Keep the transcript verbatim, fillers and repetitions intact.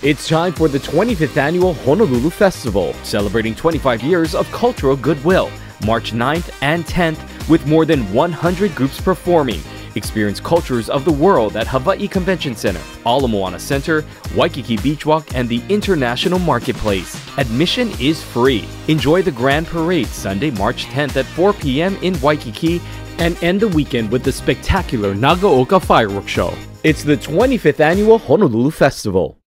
It's time for the twenty-fifth Annual Honolulu Festival, celebrating twenty-five years of cultural goodwill, March ninth and tenth, with more than one hundred groups performing. Experience cultures of the world at Hawaii Convention Center, Ala Moana Center, Waikiki Beach Walk, and the International Marketplace. Admission is free. Enjoy the Grand Parade Sunday, March tenth at four p m in Waikiki, and end the weekend with the spectacular Nagaoka Fireworks Show. It's the twenty-fifth Annual Honolulu Festival.